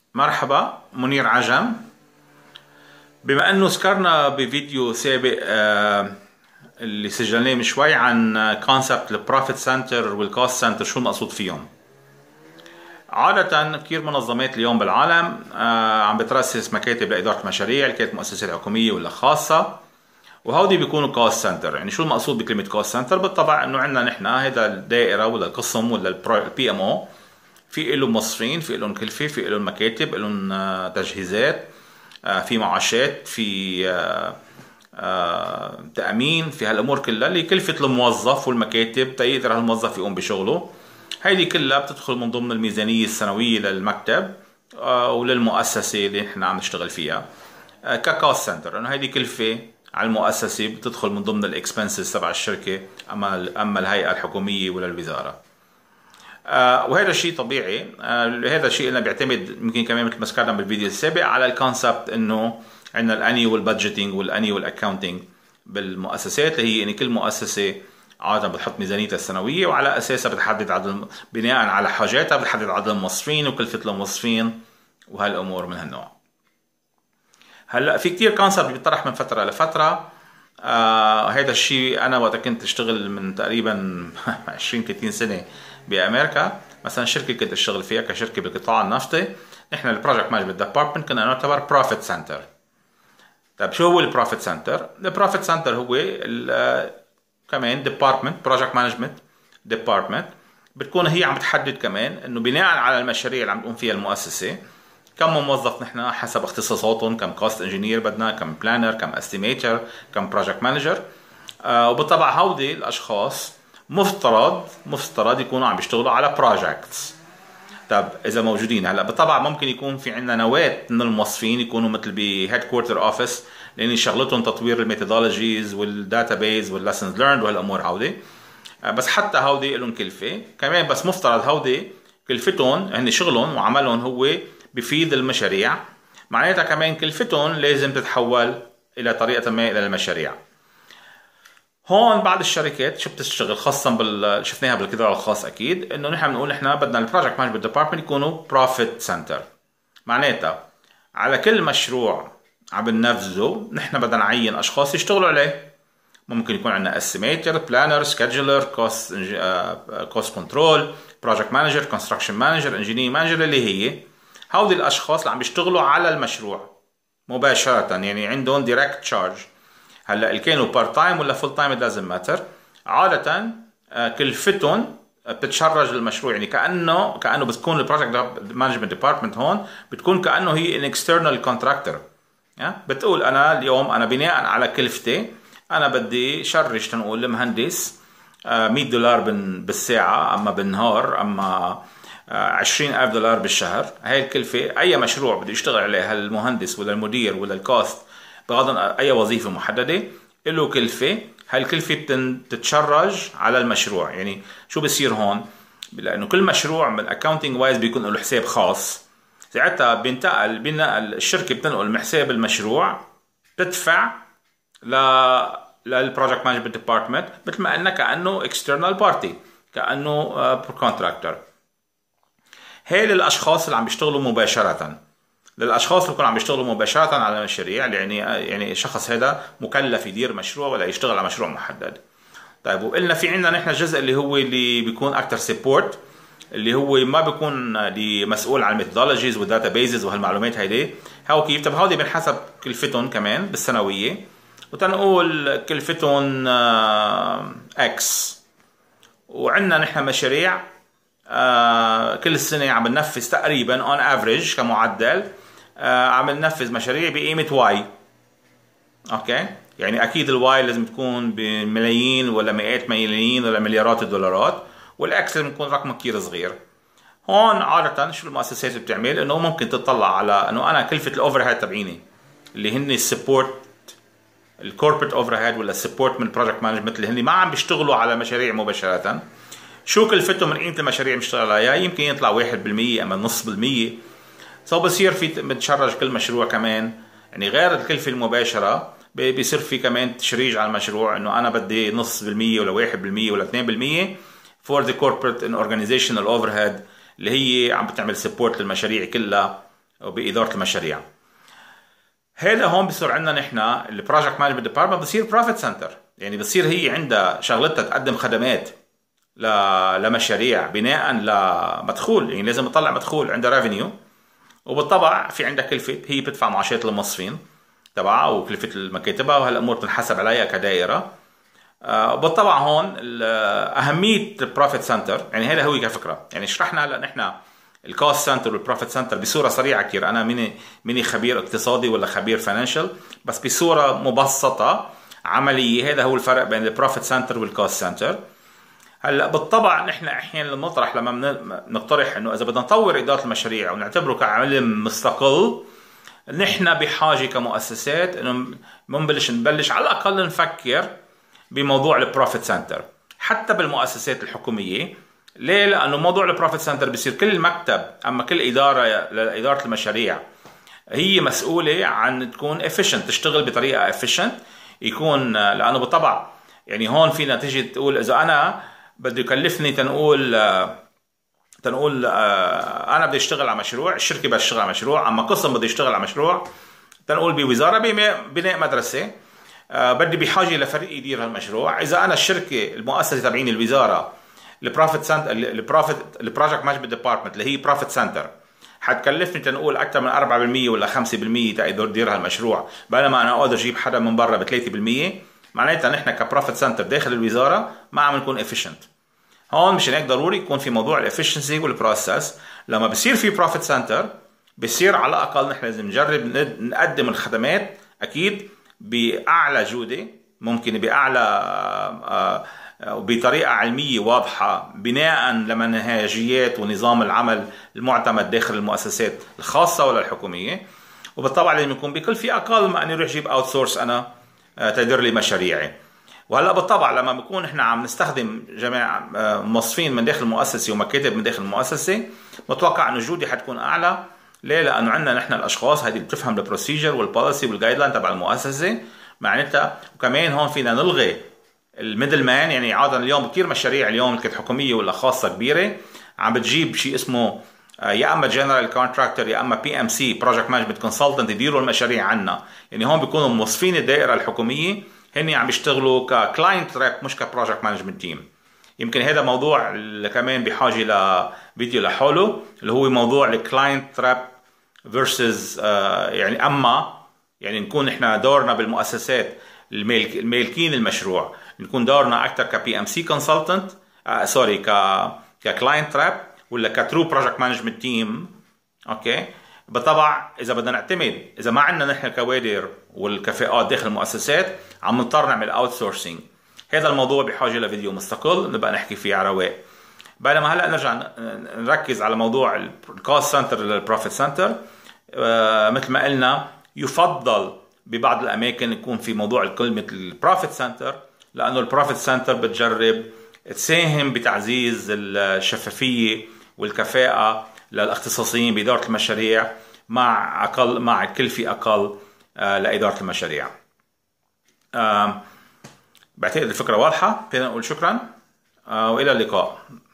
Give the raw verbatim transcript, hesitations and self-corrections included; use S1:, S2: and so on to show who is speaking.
S1: مرحبا، منير عجم. بما انه ذكرنا بفيديو سابق آه اللي سجلناه من شوي عن كونسبت البروفيت سنتر والكوست سنتر، شو المقصود فيهم؟ عادة كثير منظمات اليوم بالعالم آه عم بترسس مكاتب لإدارة مشاريع، اللي كانت مؤسسات حكومية ولا خاصة، وهودي بيكونوا كوست سنتر. يعني شو المقصود بكلمة كوست سنتر؟ بالطبع انه عندنا نحن هيدا الدائرة ولا القسم ولا البي ام او، في له موظفين، في لهم كلفة، في لهم مكاتب، لهم تجهيزات، في معاشات، في تأمين، في هالأمور كلها اللي كلفة الموظف والمكاتب تيقدر هالموظف يقوم بشغله. هيدي كلها بتدخل من ضمن الميزانية السنوية للمكتب وللمؤسسة اللي نحن عم نشتغل فيها ككوست سنتر، انه هيدي كلفة على المؤسسة بتدخل من ضمن الاكسبنسز تبع الشركة اما اما الهيئة الحكومية ولا الوزارة. آه وهذا الشيء طبيعي. آه هذا الشيء اللي بيعتمد يمكن كمان مثل ما ذكرنا بالفيديو السابق على الكونسبت انه عندنا الانيوال بادجيتنج والانيوال اكاونتنج بالمؤسسات، اللي هي يعني كل مؤسسه عاده بتحط ميزانيتها السنويه وعلى اساسها بتحدد عدد، بناء على حاجاتها بتحدد عدد الموظفين وكلفه الموظفين وهالامور من هالنوع. هلا في كتير كونسبت بيطرح من فتره لفتره. آه هذا الشيء انا وقت كنت اشتغل من تقريبا عشرين ثلاثين سنه بامريكا، مثلا شركه كنت اشتغل فيها كشركه بالقطاع النفطي، نحن البروجكت مانجمنت ديبارتمنت كنا نعتبر بروفيت سنتر. طيب شو هو البروفيت سنتر؟ البروفيت سنتر هو كمان ديبارتمنت، بروجكت مانجمنت ديبارتمنت، بتكون هي عم تحدد كمان انه بناء على المشاريع اللي عم تقوم فيها المؤسسه كم موظف نحن حسب اختصاصاتهم، كم كوست انجينير بدنا، كم بلانر، كم استيميتر، كم بروجكت مانجر. آه وبالطبع هودي الاشخاص مفترض مفترض يكونوا عم بيشتغلوا على بروجكتس. طب اذا موجودين هلا بالطبع ممكن يكون في عندنا نواه من الموظفين يكونوا مثل بهيد كوارتر اوفيس، لان شغلتهم تطوير الميثودولوجيز والداتابيز والليسنز ليرند وهالامور هودي. آه بس حتى هودي لهم كلفه كمان، بس مفترض هودي كلفتهم هن شغلهم وعملهم هو بفيد المشاريع، معناتها كمان كلفتهم لازم تتحول الى طريقه ما الى المشاريع. هون بعض الشركات شو بتشتغل خاصه بال شفناها بالقطاع الخاص اكيد، انه نحن بنقول نحن بدنا البروجكت مانجمنت ديبارتمنت يكونوا بروفيت سنتر، معناتها على كل مشروع عم بننفذه نحن بدنا نعين اشخاص يشتغلوا عليه. ممكن يكون عندنا استيميتر، بلانر، سكيدجولر، كوست كوست كنترول، بروجكت مانجر، كونستراكشن مانجر، انجينير مانجر، اللي هي هودي الاشخاص اللي عم بيشتغلوا على المشروع مباشره، يعني عندهم دايركت تشارج. هلا اللي كانوا بارت تايم ولا فول تايم لازم ماتر، عاده كلفتهم بتتشرج للمشروع، يعني كانه كانه بتكون البروجكت مانجمنت ديبارتمنت هون بتكون كانه هي ان اكسترنال كونتراكتور. بتقول انا اليوم انا بناء على كلفتي انا بدي شرج تنقول المهندس مية دولار بالساعه، اما بالنهار، اما عشرين ألف دولار بالشهر. هاي الكلفة أي مشروع بده يشتغل عليه المهندس ولا المدير ولا الكاست، بغض أي وظيفة محددة له كلفة. هاي الكلفة بتتشرج على المشروع. يعني شو بصير هون؟ لأنه كل مشروع من الاكاونتنج وايز بيكون له حساب خاص، ساعتها بينتقل بينقل الشركة بتنقل من حساب المشروع تدفع ل للبروجكت مانجمنت ديبارتمنت مثل ما قلنا كأنه اكسترنال بارتي، كأنه كونتراكتور. هي للاشخاص اللي عم بيشتغلوا مباشره، للاشخاص اللي بيكونوا عم بيشتغلوا مباشره على المشاريع، يعني يعني الشخص هذا مكلف يدير مشروع ولا يشتغل على مشروع محدد. طيب وقلنا في عندنا نحن الجزء اللي هو اللي بيكون اكثر سبورت، اللي هو ما بيكون مسؤول عن الميثودولوجيز والداتا بيزز وهالمعلومات هيدي. هاو كيف؟ طب هودي بنحسب كلفتهم كمان بالسنويه، وتنقول كلفتهم اكس، وعندنا نحن مشاريع آه كل سنة عم ننفذ تقريبا اون افريج كمعدل، آه عم ننفذ مشاريع بقيمة واي. اوكي، يعني اكيد الواي لازم تكون بملايين ولا مئات ملايين ولا مليارات الدولارات، والاكس لازم يكون رقم كتير صغير. هون عادة شو المؤسسات بتعمل؟ انه ممكن تطلع على انه انا كلفة الاوفر هيد تبعيني اللي هن السبورت، الكوربريت اوفر هيد ولا السبورت من البروجكت مانجمنت اللي هن ما عم بيشتغلوا على مشاريع مباشرة، شو كلفتهم من قيمة المشاريع اللي بيشتغل عليها؟ يمكن يطلع واحد بالمية أما نص بالمية. سو بصير في بتشرج كل مشروع كمان، يعني غير الكلفة المباشرة بيصير في كمان تشريج على المشروع، إنه أنا بدي نص بالمية ولا واحد بالمية ولا اثنين بالمية for the corporate and organizational overhead اللي هي عم بتعمل سبورت للمشاريع كلها وبإدارة المشاريع. هذا هون بصير عندنا نحن البروجكت مانجمنت ديبارتمنت بصير بروفيت سنتر، يعني بصير هي عندها شغلتها تقدم خدمات لمشاريع بناء لمدخول، يعني لازم تطلع مدخول، عندها ريفينيو، وبالطبع في عندها كلفة هي بتدفع معاشات الموظفين تبعها وكلفة المكاتبها، وهالامور بتنحسب عليها كدائرة. بالطبع هون أهمية البروفيت سنتر، يعني هذا هو كفكرة، يعني شرحنا هلا نحن الكوست سنتر والبروفيت سنتر بصورة سريعة كثير. أنا ماني ماني خبير اقتصادي ولا خبير فاينانشال، بس بصورة مبسطة عملية هذا هو الفرق بين البروفيت سنتر والكوست سنتر. هلا بالطبع نحن احيانا المطرح لما بنقترح انه اذا بدنا نطور اداره المشاريع ونعتبره كعلم مستقل، نحن بحاجه كمؤسسات انه بنبلش نبلش على الاقل نفكر بموضوع البروفيت سنتر حتى بالمؤسسات الحكوميه. ليه؟ لانه موضوع البروفيت سنتر بصير كل مكتب اما كل اداره لاداره المشاريع هي مسؤوله عن تكون efficient، تشتغل بطريقه efficient يكون، لانه بالطبع يعني هون فينا تيجي تقول اذا انا بده يكلفني تنقول تنقول انا بدي اشتغل على مشروع، الشركه بدها تشتغل على مشروع، اما قسم بده يشتغل على مشروع، تنقول بوزاره بناء مدرسه بدي بحاجه لفريق يدير هالمشروع. اذا انا الشركه المؤسسه تبعيني الوزاره البروفيت سنتر البروفيت البروجكت مانجمنت ديبارتمنت اللي هي بروفيت سنتر حتكلفني تنقول اكثر من أربعة بالمية ولا خمسة بالمية تقدر تدير هالمشروع، بينما انا اقدر اجيب حدا من برا ب ثلاثة بالمية، معناتها نحن كبروفيت سنتر داخل الوزاره ما عم نكون efficient. هون مشان هيك ضروري يكون في موضوع الافشنسي والبروسس. لما بصير في بروفيت سنتر بصير على الاقل نحن لازم نجرب نقدم الخدمات اكيد باعلى جوده ممكن، باعلى وبطريقه علميه واضحه بناء لمنهجيات ونظام العمل المعتمد داخل المؤسسات الخاصه ولا الحكوميه. وبالطبع لازم يكون بكلفه اقل ما اني اروح اجيب اوت سورس انا تدير لي مشاريعي. وهلا بالطبع لما بنكون احنا عم نستخدم جماعه موظفين من داخل المؤسسه ومكاتب من داخل المؤسسه، متوقع انه الجوده حتكون اعلى. ليه؟ لانه عندنا نحن الاشخاص هذه اللي بتفهم البروسيجر والبوليسي والجايد لاين تبع المؤسسه معناتها. وكمان هون فينا نلغي الميدل مان، يعني عاده اليوم كثير مشاريع اليوم كانت حكوميه ولا خاصه كبيره عم بتجيب شيء اسمه يا اما جنرال كونتراكتور يا اما بي ام سي بروجكت مانجمنت كونسلتنت يديروا المشاريع عنا. يعني هون بيكونوا موظفين الدائره الحكوميه هن عم يشتغلوا ككلاينت ريب مش كبروجكت مانجمنت تيم. يمكن هذا موضوع اللي كمان بحاجه لفيديو لحاله، اللي هو موضوع الكلاينت ريب فيرسز يعني اما يعني نكون احنا دورنا بالمؤسسات المالك المالكين المشروع نكون دورنا اكثر كبي ام سي كونسلتنت سوري ك ككلاينت ريب ولا كترو بروجكت مانجمنت تيم. اوكي بالطبع اذا بدنا نعتمد اذا ما عندنا نحن كوادر والكفاءات داخل المؤسسات عم نضطر نعمل اوت سورسينج. هذا الموضوع بحاجه لفيديو مستقل نبقى نحكي فيه على رواق. بينما هلا نرجع نركز على موضوع الكوست سنتر للبروفيت سنتر. آه مثل ما قلنا يفضل ببعض الاماكن يكون في موضوع كلمه البروفيت سنتر، لانه البروفيت سنتر بتجرب تساهم بتعزيز الشفافيه والكفاءه للاختصاصيين باداره المشاريع مع اقل مع كلفه اقل آه لاداره المشاريع. آه بعتقد الفكره واضحه، فينا نقول شكرا آه والى اللقاء.